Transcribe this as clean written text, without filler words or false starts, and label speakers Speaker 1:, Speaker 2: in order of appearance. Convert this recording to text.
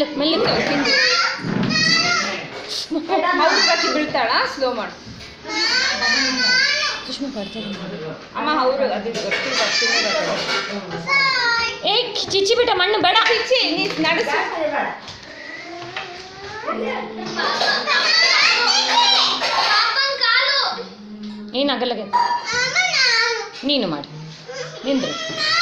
Speaker 1: ಮೆಲ್ಲಕ್ಕೆ ಅವ್ರು ಬೀಳ್ತಾಳ ಸ್ಲೋ ಮಾಡು ಸುಷ್ಮಾ ಬರ್ತಾರೆ ಅಮ್ಮ ಅವರು ಅದು ಏ ಚಿಚ್ಚಿ ಬಿಟ್ಟ ಮಣ್ಣು ಬೇಡ ಚಿಚ್ಚಿ ನೀ ನಡೆಸು ಏನಾಗಲ್ಲ ನೀನು ಮಾಡಿ ನಿಂದ್ರು